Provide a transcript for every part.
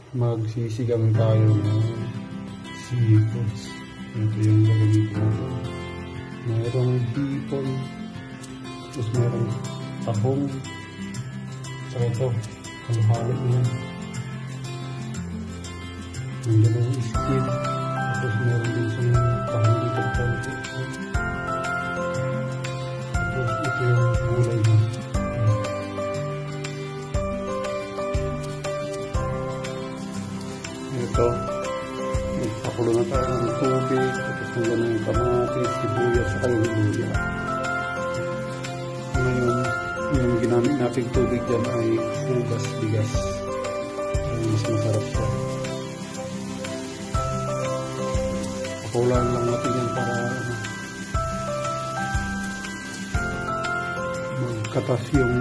magsisigang tayo ng seafoods. Ito yung gagawin natin. Mayroong hipon, tapos mayroong tahong, saka ito, halo-halo niya. May dalawang squid, tapos mayroon din sa tahong dito konti. Tapos ito yung gulay niya. Ito, nagpakulo na tayo ng tubig, tapos nila na yung kamatis, sibuyas, at yung luya. Ngayon, yung ginamit natin tubig dyan ay hugas bigas. Mas masarap siya. Pakulaan lang natin yan para magkatas yung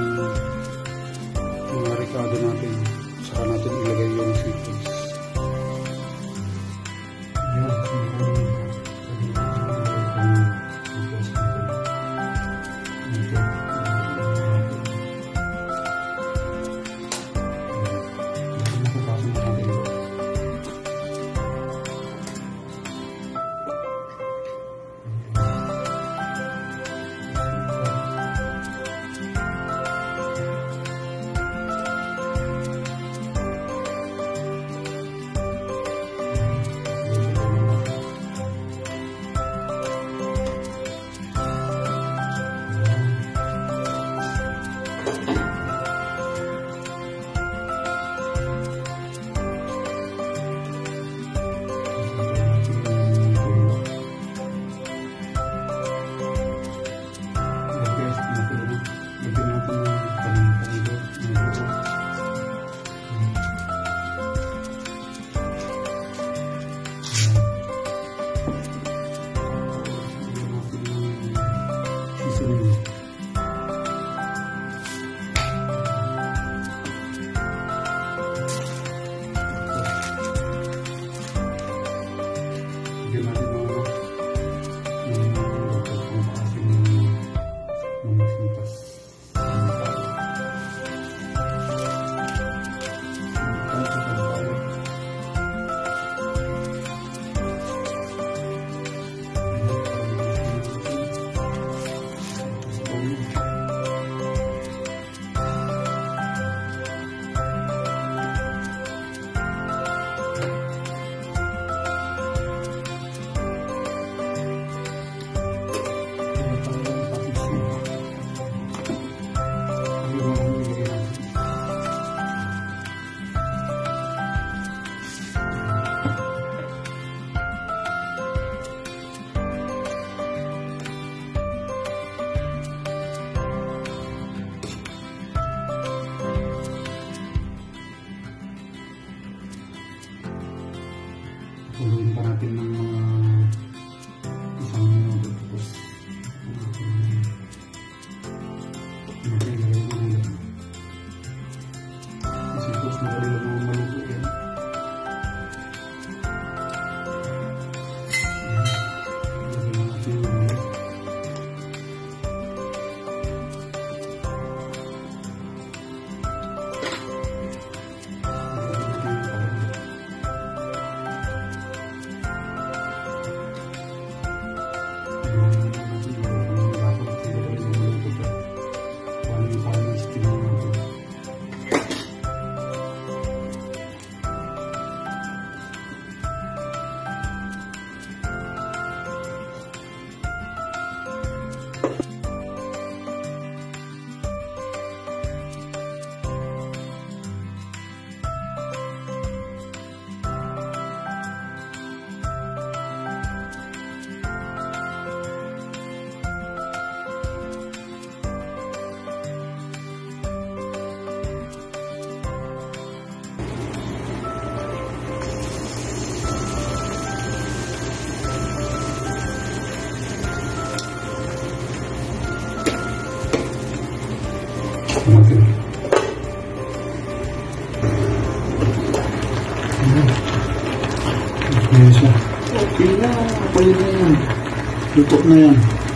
mga ricado natin. Saka natin ilagay yung seafoods. Puluin pa natin ng mga isang minuto tapos ilagay mo nila. Kasi tapos nakalila mga maluto yan. Ilagay natin yung mga Okay na, pwede na yan. Luto na yan.